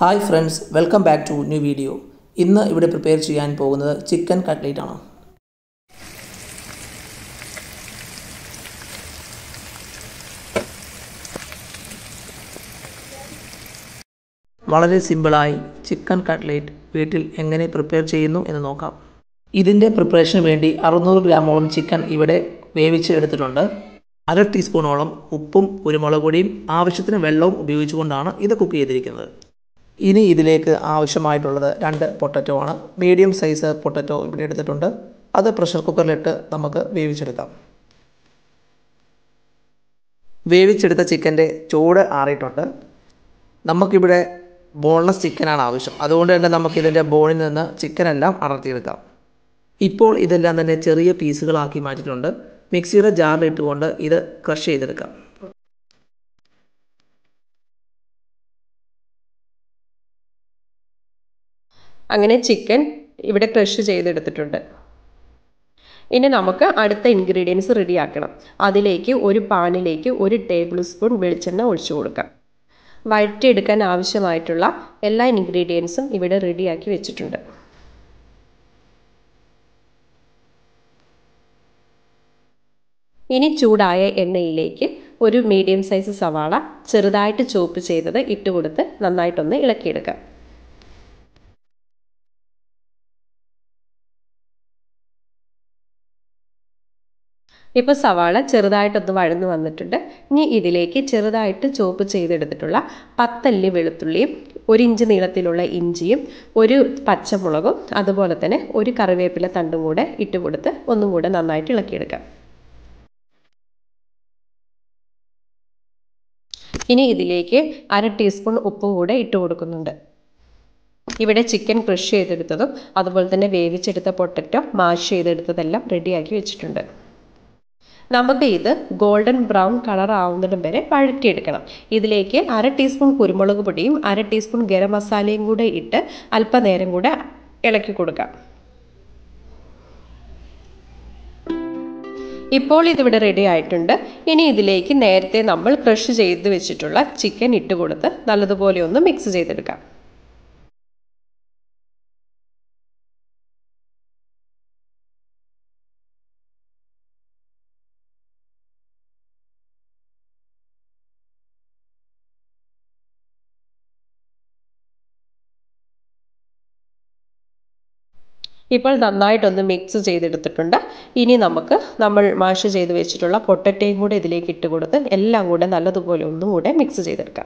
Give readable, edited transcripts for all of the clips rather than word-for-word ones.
Hi friends, welcome back to new video. ഇന്ന് ഇവിടെ prepare ചെയ്യാൻ പോകുന്നത് ചിക്കൻ കട്ട്ലേറ്റ് ആണ്. വളരെ സിമ്പിളായി ചിക്കൻ കട്ട്ലേറ്റ് വീട്ടിൽ എങ്ങനെ പ്രിപ്പയർ ചെയ്യുന്നു എന്ന് നോക്കാം. ഇതിന്റെ പ്രിപ്പറേഷന് വേണ്ടി 600 ഗ്രാമോളം ചിക്കൻ ഇവിടെ വേവിച്ച് എടുത്തിട്ടുണ്ട്. 1/2 ടീസ്പൂണോളം ഉപ്പും കുരുമുളക് പൊടിയും ആവശ്യത്തിന് വെള്ളവും ഉപയോഗിച്ചുകൊണ്ടാണ് ഇത് കുക്ക് ചെയ്തിരിക്കുന്നത്. ഇനി ഇതിലേക്ക് ആവശ്യമായിട്ടുള്ളത് 2 പൊട്ടറ്റോ ആണ്. മീഡിയം സൈസ് പൊട്ടറ്റോ ഇവിടെ എടുത്തിട്ടുണ്ട്. അത് പ്രഷർ കുക്കറിലിട്ട് നമുക്ക് വേവിച്ചെടുക്കാം. വേവിച്ചെടുത്ത ചിക്കൻ്റെ ചൂട് ആറിയിട്ടുണ്ട്. നമുക്കിവിടെ ബോൺലെസ് ചിക്കനാണ് ആവശ്യം. അതുകൊണ്ട് തന്നെ നമുക്കിതിൻ്റെ ബോണിൽ നിന്ന് ചിക്കനെല്ലാം അടർത്തിയെടുക്കാം. ഇപ്പോൾ ഇതെല്ലാം തന്നെ ചെറിയ പീസുകളാക്കി മാറ്റിയിട്ടുണ്ട്. മിക്സിയുടെ ജാറിലിട്ടുകൊണ്ട് ഇത് ക്രഷ് ചെയ്തെടുക്കാം. അങ്ങനെ ചിക്കൻ ഇവിടെ ക്രഷ് ചെയ്തെടുത്തിട്ടുണ്ട്. ഇനി നമുക്ക് അടുത്ത ഇൻഗ്രീഡിയൻസ് റെഡിയാക്കണം. അതിലേക്ക് ഒരു പാനിലേക്ക് 1 ടേബിൾ സ്പൂൺ വെളിച്ചെണ്ണ ഒഴിച്ചു കൊടുക്കാം. വഴറ്റിയെടുക്കാൻ ആവശ്യമായിട്ടുള്ള എല്ലാ ഇൻഗ്രീഡിയൻസും ഇവിടെ റെഡിയാക്കി വെച്ചിട്ടുണ്ട്. ഇനി ചൂടായ എണ്ണയിലേക്ക് ഒരു മീഡിയം സൈസ് സവാള ചെറുതായിട്ട് ചോപ്പ് ചെയ്തത് ഇട്ടുകൊടുത്ത് നന്നായിട്ടൊന്ന് ഇളക്കിയെടുക്കാം. ഇപ്പോൾ സവാള ചെറുതായിട്ടൊന്ന് വഴന്നു വന്നിട്ടുണ്ട്. ഇനി ഇതിലേക്ക് ചെറുതായിട്ട് ചോപ്പ് ചെയ്തെടുത്തിട്ടുള്ള 10 അല്ലി വെളുത്തുള്ളിയും 1 ഇഞ്ച് നീളത്തിലുള്ള ഇഞ്ചിയും 1 പച്ചമുളകും അതുപോലെ തന്നെ 1 കറിവേപ്പില തണ്ടും കൂടെ ഇട്ടുകൊടുത്ത് ഒന്നും കൂടെ നന്നായിട്ട് ഇളക്കിയെടുക്കാം. ഇനി ഇതിലേക്ക് 1/2 ടീസ്പൂൺ ഉപ്പ് കൂടെ ഇട്ട് കൊടുക്കുന്നുണ്ട്. ഇവിടെ ചിക്കൻ ക്രഷ് ചെയ്തെടുത്തതും അതുപോലെ തന്നെ വേവിച്ചെടുത്ത പൊട്ടറ്റോ മാഷ് ചെയ്തെടുത്തതെല്ലാം റെഡിയാക്കി വെച്ചിട്ടുണ്ട്. നമുക്ക് ഇത് ഗോൾഡൻ ബ്രൗൺ കളർ ആവുന്നിടം വരെ വഴറ്റിയെടുക്കണം. ഇതിലേക്ക് 1/2 ടീസ്പൂൺ കുരുമുളക് പൊടിയും 1/2 ടീസ്പൂൺ ഗരം മസാലയും കൂടെ ഇട്ട് അല്പനേരം കൂടെ ഇളക്കി കൊടുക്കാം. ഇപ്പോൾ ഇതിവിടെ റെഡി ആയിട്ടുണ്ട്. ഇനി ഇതിലേക്ക് നേരത്തെ നമ്മൾ ക്രഷ് ചെയ്ത് വെച്ചിട്ടുള്ള ചിക്കൻ ഇട്ട് കൊടുത്ത് നല്ലതുപോലെ ഒന്ന് മിക്സ് ചെയ്തെടുക്കാം. ഇപ്പോൾ നന്നായിട്ടൊന്ന് മിക്സ് ചെയ്തെടുത്തിട്ടുണ്ട്. ഇനി നമ്മൾ മാഷ് ചെയ്ത് വെച്ചിട്ടുള്ള പൊട്ടറ്റയും കൂടെ ഇതിലേക്ക് ഇട്ട് കൊടുത്ത് എല്ലാം കൂടെ നല്ലതുപോലെ ഒന്നും കൂടെ മിക്സ് ചെയ്തെടുക്കാം.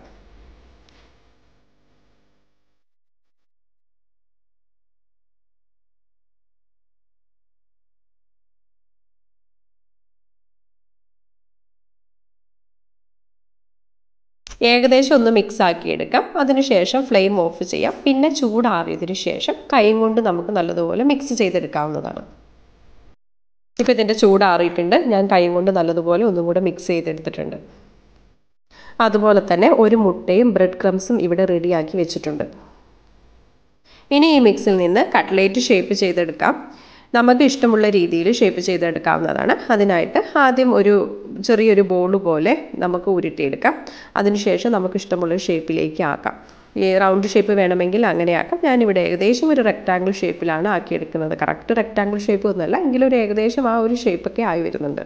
ഏകദേശം ഒന്ന് മിക്സ് ആക്കിയെടുക്കാം. അതിനുശേഷം ഫ്ലെയിം ഓഫ് ചെയ്യാം. പിന്നെ ചൂടാറിയതിന് ശേഷം കൈ കൊണ്ട് നമുക്ക് നല്ലതുപോലെ മിക്സ് ചെയ്തെടുക്കാവുന്നതാണ്. ഇപ്പോൾ ഇതിൻ്റെ ചൂടാറിയിട്ടുണ്ട്. ഞാൻ കൈ കൊണ്ട് നല്ലതുപോലെ ഒന്നും കൂടെ മിക്സ് ചെയ്തെടുത്തിട്ടുണ്ട്. അതുപോലെ തന്നെ 1 മുട്ടയും ബ്രെഡ് ക്രംസും ഇവിടെ റെഡിയാക്കി വെച്ചിട്ടുണ്ട്. ഇനി ഈ മിക്സിൽ നിന്ന് കട്ട്ലേറ്റ് ഷേപ്പ് ചെയ്തെടുക്കാം. നമുക്ക് ഇഷ്ടമുള്ള രീതിയിൽ ഷേപ്പ് ചെയ്തെടുക്കാവുന്നതാണ്. അതിനായിട്ട് ആദ്യം ഒരു ചെറിയൊരു ബോൾ പോലെ നമുക്ക് ഉരുട്ടിയെടുക്കാം. അതിനുശേഷം നമുക്ക് ഇഷ്ടമുള്ള ഷേപ്പിലേക്ക് ആക്കാം. ഈ റൗണ്ട് ഷേപ്പ് വേണമെങ്കിൽ അങ്ങനെ ആക്കാം. ഞാനിവിടെ ഏകദേശം ഒരു റെക്റ്റാങ്കിൾ ഷേപ്പിലാണ് ആക്കിയെടുക്കുന്നത്. കറക്റ്റ് റെക്റ്റാങ്കിൾ ഷേപ്പ് ഒന്നുമല്ല, എങ്കിലും ഒരു ഏകദേശം ആ ഒരു ഷേപ്പൊക്കെ ആയി വരുന്നുണ്ട്.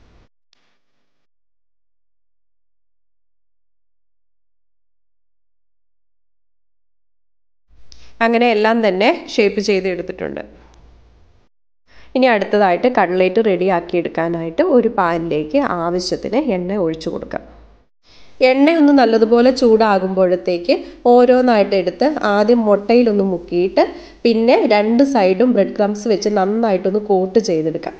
അങ്ങനെ എല്ലാം തന്നെ ഷേപ്പ് ചെയ്ത് എടുത്തിട്ടുണ്ട്. ഇനി അടുത്തതായിട്ട് കട്ട്ലേറ്റ് റെഡിയാക്കി എടുക്കാനായിട്ട് ഒരു പാനിലേക്ക് ആവശ്യത്തിന് എണ്ണ ഒഴിച്ചു കൊടുക്കാം. എണ്ണ ഒന്ന് നല്ലതുപോലെ ചൂടാകുമ്പോഴത്തേക്ക് ഓരോന്നായിട്ട് എടുത്ത് ആദ്യം മുട്ടയിലൊന്ന് മുക്കിയിട്ട് പിന്നെ 2 സൈഡും ബ്രെഡ് ക്രംസ് വെച്ച് നന്നായിട്ടൊന്ന് കോട്ട് ചെയ്തെടുക്കാം.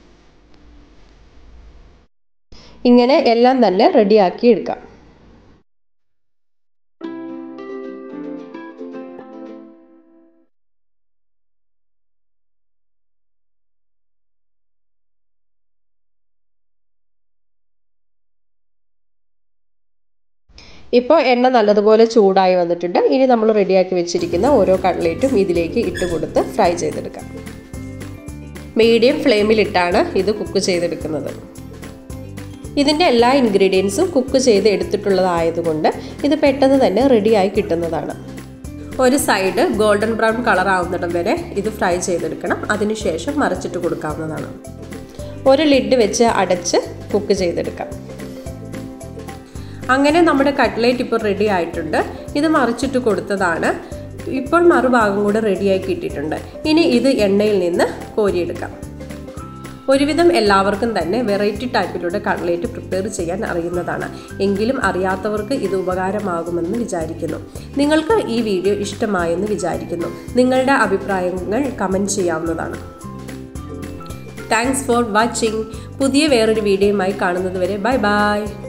ഇങ്ങനെ എല്ലാം തന്നെ റെഡിയാക്കി എടുക്കാം. ഇപ്പോൾ എണ്ണ നല്ലതുപോലെ ചൂടായി വന്നിട്ടുണ്ട്. ഇനി നമ്മൾ റെഡിയാക്കി വെച്ചിരിക്കുന്ന ഓരോ കട്ട്ലേറ്റും ഇതിലേക്ക് ഇട്ട് കൊടുത്ത് ഫ്രൈ ചെയ്തെടുക്കാം. മീഡിയം ഫ്ലെയിമിലിട്ടാണ് ഇത് കുക്ക് ചെയ്തെടുക്കുന്നത്. ഇതിൻ്റെ എല്ലാ ഇൻഗ്രീഡിയൻസും കുക്ക് ചെയ്ത് എടുത്തിട്ടുള്ളതായതുകൊണ്ട് ഇത് പെട്ടെന്ന് തന്നെ റെഡിയായി കിട്ടുന്നതാണ്. ഒരു സൈഡ് ഗോൾഡൻ ബ്രൗൺ കളർ ആവുന്നിടം വരെ ഇത് ഫ്രൈ ചെയ്തെടുക്കണം. അതിനുശേഷം മറിച്ചിട്ട് കൊടുക്കാവുന്നതാണ്. ഒരു ലിഡ് വെച്ച് അടച്ച് കുക്ക് ചെയ്തെടുക്കാം. അങ്ങനെ നമ്മുടെ കട്ട്ലേറ്റ് ഇപ്പോൾ റെഡി ആയിട്ടുണ്ട്. ഇത് മറിച്ചിട്ട് കൊടുത്തതാണ്. ഇപ്പോൾ മറുഭാഗം കൂടെ റെഡിയായി കിട്ടിയിട്ടുണ്ട്. ഇനി ഇത് എണ്ണയിൽ നിന്ന് കോരിയെടുക്കാം. ഒരുവിധം എല്ലാവർക്കും തന്നെ വെറൈറ്റി ടൈപ്പിലൂടെ കട്ട്ലേറ്റ് പ്രിപ്പയർ ചെയ്യാൻ അറിയുന്നതാണ്. എങ്കിലും അറിയാത്തവർക്ക് ഇത് ഉപകാരമാകുമെന്ന് വിചാരിക്കുന്നു. നിങ്ങൾക്ക് ഈ വീഡിയോ ഇഷ്ടമായെന്ന് വിചാരിക്കുന്നു. നിങ്ങളുടെ അഭിപ്രായങ്ങൾ കമൻറ്റ് ചെയ്യാവുന്നതാണ്. Thanks for watching. പുതിയ വേറൊരു വീഡിയോയുമായി കാണുന്നത് വരെ ബൈ ബൈ.